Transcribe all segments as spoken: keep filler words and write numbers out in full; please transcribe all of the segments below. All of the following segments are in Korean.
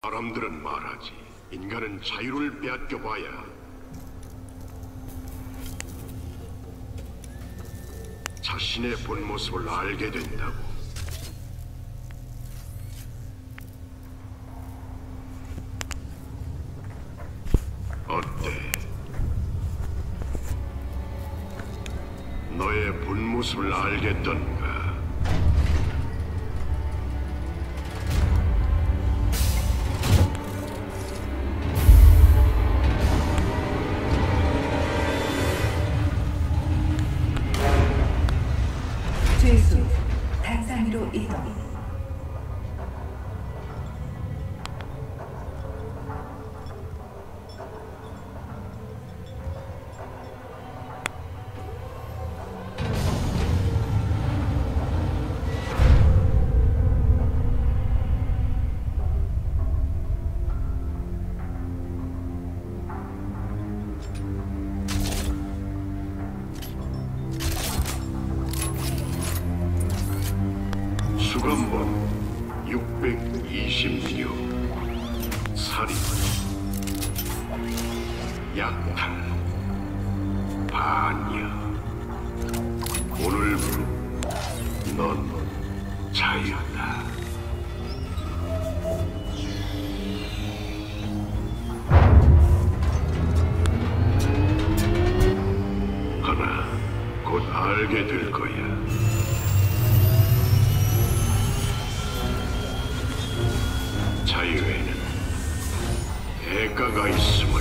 사람들은 말하지. 인간은 자유를 빼앗겨봐야 자신의 본 모습을 알게 된다고. 어때? 너의 본 모습을 알겠던가? 죄수, 단상위로 이동. 수감본 육백이십육, 살인, 약탈, 반역. 오늘부로 넌 자유다. 하나, 곧 알게 될 거야. 자유에는 대가가 있음을.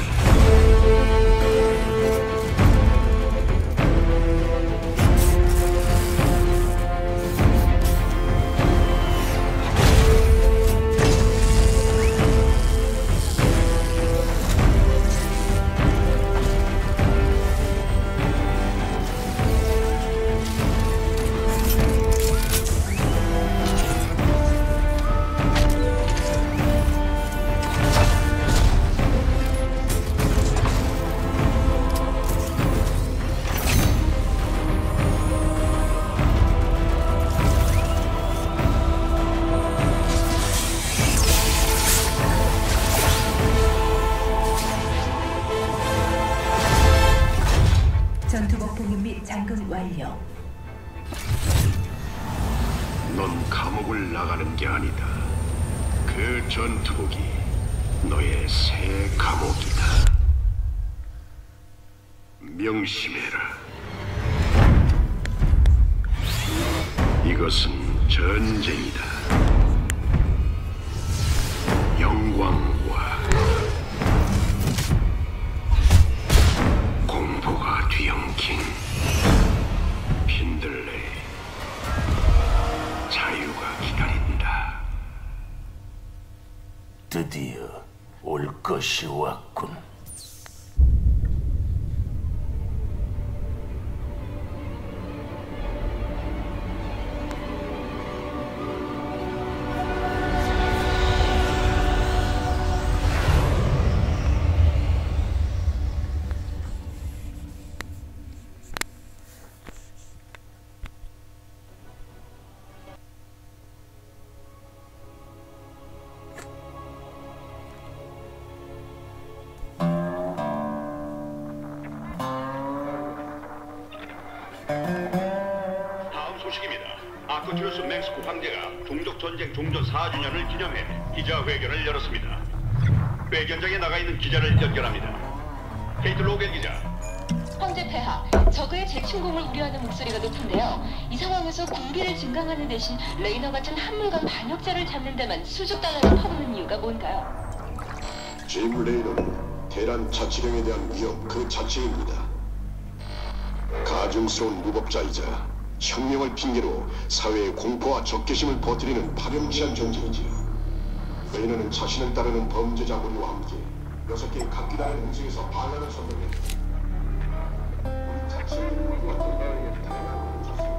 전투복 복용 및 잠금 완료. 넌 감옥을 나가는 게 아니다. 그 전투복이 너의 새 감옥이다. 명심해라. 이것은 전쟁이다. 영광과 공포가 뒤엉킨 핀들레. 자유가 기다린다. 드디어 올 것이 왔군. 다음 소식입니다. 아크투리우스 맹스크 황제가 종족 전쟁 종전 사 주년을 기념해 기자회견을 열었습니다. 회견장에 나가 있는 기자를 연결합니다. 케이트 로겐 기자. 황제 폐하, 적의 재침공을 우려하는 목소리가 높은데요. 이 상황에서 군비를 증강하는 대신 레이너 같은 한물간 반역자를 잡는 데만 수십 달러를 퍼붓는 이유가 뭔가요? 짐 레이너는 대란 자치령에 대한 위협 그 자체입니다. 가증스러운 무법자이자 혁명을 핑계로 사회의 공포와 적개심을 퍼뜨리는 파렴치한 존재이지요. 레이너는 자신을 따르는 범죄자 무리와 함께 여섯 개의 각기 다른 음식에서 반란을 선동했습니다. 우리 자치령의 무리와 대단하게 대단한 멈췄습니다.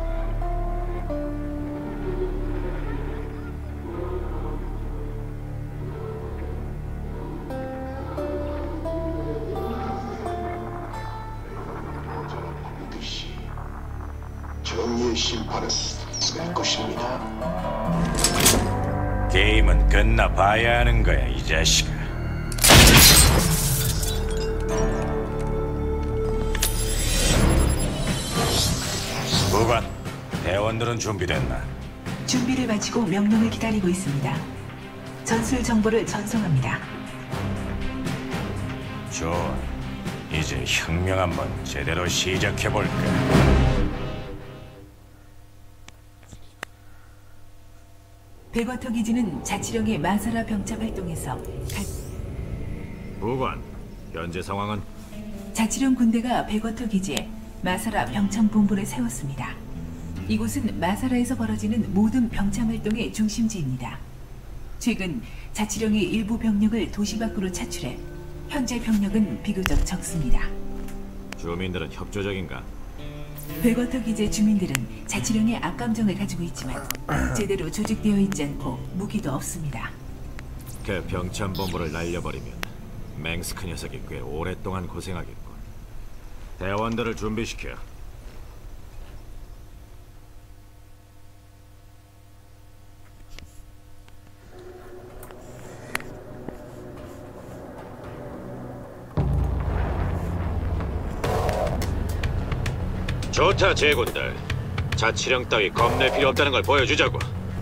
정의의 심판은 될 것입니다. 게임은 끝나봐야 하는 거야, 이 자식아. 보관, 대원들은 준비됐나? 준비를 마치고 명령을 기다리고 있습니다. 전술 정보를 전송합니다. 좋아. 이제 혁명 한번 제대로 시작해볼까? 백워터 기지는 자치령의 마사라 병차 활동에서 가... 보관, 현재 상황은? 자치령 군대가 백워터 기지에 마사라 병창 본부를 세웠습니다. 이곳은 마사라에서 벌어지는 모든 병창 활동의 중심지입니다. 최근 자치령의 일부 병력을 도시 밖으로 차출해 현재 병력은 비교적 적습니다. 주민들은 협조적인가? 백워터 기지의 주민들은 자치령의 악감정을 가지고 있지만 제대로 조직되어 있지 않고 무기도 없습니다. 그 병참 본부를 날려버리면 맹스크 녀석이 꽤 오랫동안 고생하겠군. 대원들을 준비시켜. 좋다, 제군들. 자치령 따위 겁낼 필요 없다는 걸 보여주자고.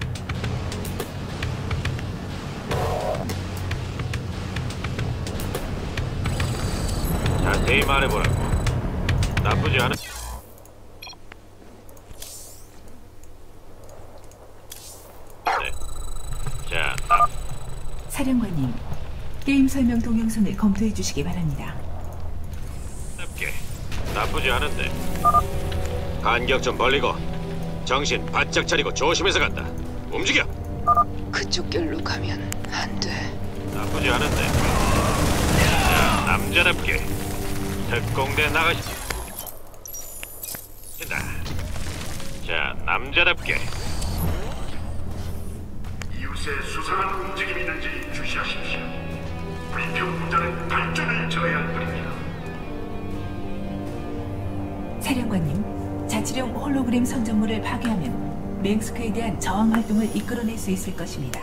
자세히 말해보라고. 나쁘지 않은... 네. 자, 나... 사령관님, 게임 설명 동영상을 검토해 주시기 바랍니다. 답게. 나쁘지 않은데. 간격 좀 벌리고 정신 바짝 차리고 조심해서 간다. 움직여. 그쪽 길로 가면 안 돼. 나쁘지 않은데. 자, 남자답게 특공대 나가시. 자, 남자답게. 이웃의 수상한 움직임이 있는지 주시하십시오. 불평자는 발전을 저해한답니다. 사령관님, 자치령 홀로그램 선전물을 파괴하면 맹스크에 대한 저항 활동을 이끌어낼 수 있을 것입니다.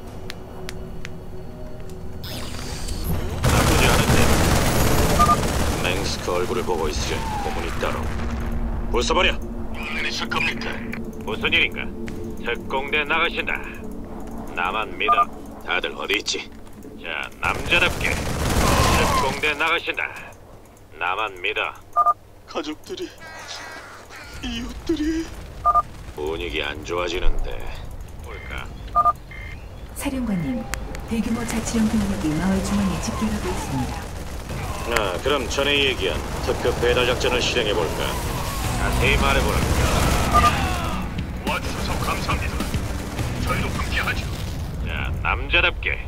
나쁘지 않은데. 맹스크 얼굴을 보고 있으려 고문이 따로. 부숴버려. 무슨 있을 겁니까? 무슨 일인가? 특공대 나가신다. 나만 믿어. 다들 어디 있지? 자, 남자답게 특공대 나가신다. 나만 믿어. 가족들이, 이웃들이... 분위기 안 좋아지는데. 뭘까? 사령관님, 대규모 자치령 병력이 마을 중앙에 집결하고 있습니다. 아, 그럼 전에 얘기한 특급 배달 작전을 실행해볼까? 자세히 말해보라까. 와주셔서 감사합니다. 저희도 함께하죠. 자, 남자답게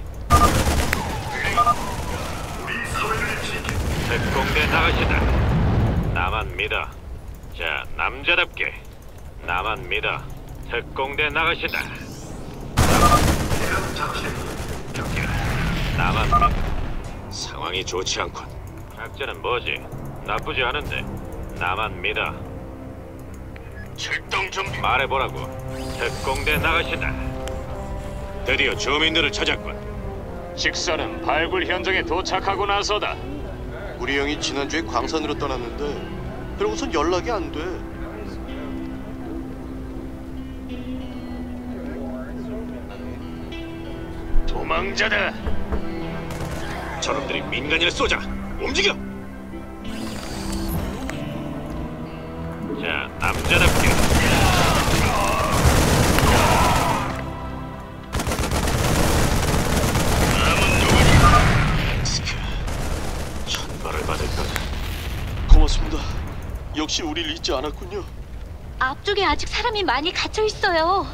우리 사회를 지키 특공대 나가시다. 나만 믿어. 자, 남자답게 나만 믿어. 특공대 나가신다. 대한 자치 나만 믿어. 상황이 좋지 않군. 작전은 뭐지? 나쁘지 않은데. 나만 믿어. 출동 준비. 말해보라고. 특공대 나가신다. 드디어 주민들을 찾았군. 식사는 발굴 현장에 도착하고 나서다. 우리 형이 지난주에 광산으로 떠났는데 그러고선 연락이 안 돼. 도망자다. 저놈들이 민간인을 쏘자. 움직여. 자, 남자답게 엑스크 천벌을 받을 거다. 고맙습니다. 역시 우릴 잊지 않았군요. 앞쪽에 아직 사람이 많이 갇혀 있어요.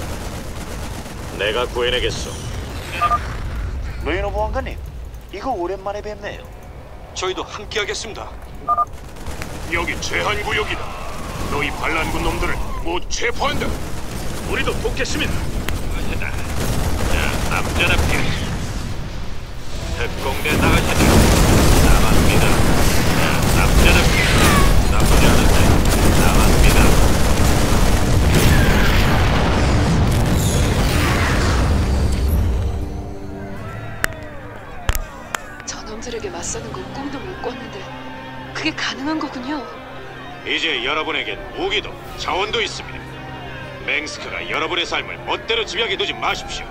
내가 구해내겠소. 레이너 보안관님, 이거 오랜만에 뵙네요. 저희도 함께하겠습니다. 여기 제한구역이다. 너희 반란군 놈들을 못 체포한다. 우리도 돕겠습니다. 가시다. 자, 남자답게 특공대 나가시다. 나만 믿어. 자, 남자답게 나쁘지 않은데. 나만 믿어. 저놈들에게 맞서는 건 꿈도 못 꿨는데 그게 가능한 거군요. 이제 여러분에겐 무기도 자원도 있습니다. 맹스크가 여러분의 삶을 멋대로 지배하게 두지 마십시오.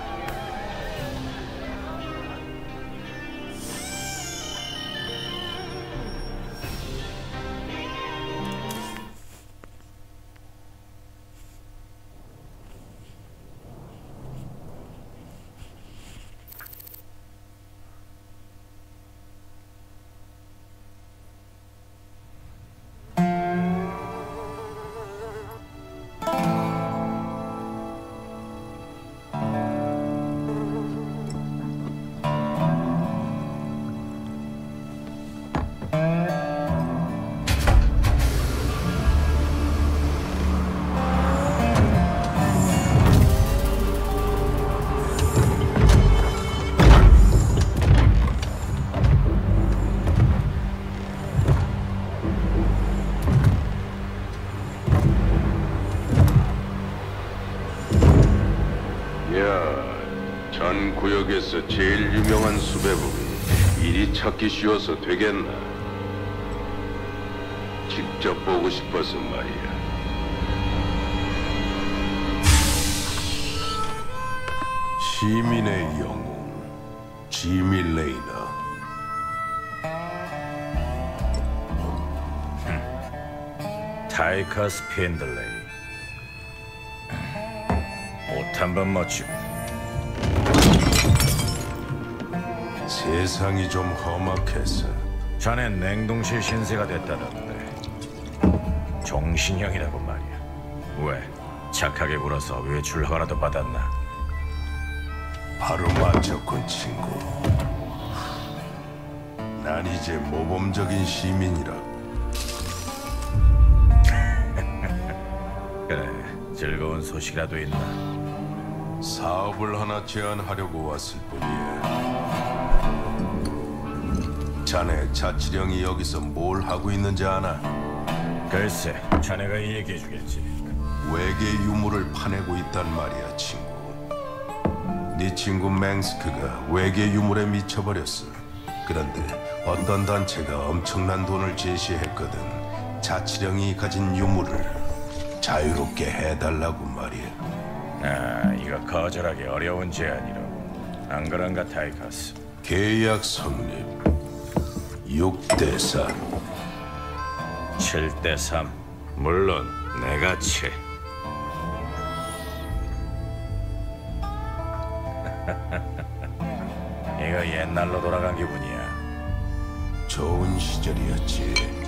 전 구역에서 제일 유명한 수배범이 이리 찾기 쉬워서 되겠나? 직접 보고 싶어서 말이야. 시민의 영웅 지미 레이너. 타이커스 핀들레이. 옷 한 번 멋지고. 세상이 좀 험악해서. 자네 냉동실 신세가 됐다던데. 종신형이라고 말이야. 왜? 착하게 굴어서 외출 허가라도 받았나? 바로 맞췄군, 친구. 난 이제 모범적인 시민이라고. 그래, 즐거운 소식이라도 있나? 사업을 하나 제안하려고 왔을 뿐이야. 자네 자치령이 여기서 뭘 하고 있는지 아나? 글쎄, 자네가 얘기해주겠지. 외계 유물을 파내고 있단 말이야, 친구. 네 친구 맹스크가 외계 유물에 미쳐버렸어. 그런데 어떤 단체가 엄청난 돈을 제시했거든. 자치령이 가진 유물을 자유롭게 해달라고 말이야. 아, 이거 거절하기 어려운 제안이라고. 안 그런가, 타이커스? 계약 성립. 육 대 삼. 칠 대 삼. 물론 내가 채. 이거 옛날로 돌아간 기분이야. 좋은 시절이었지.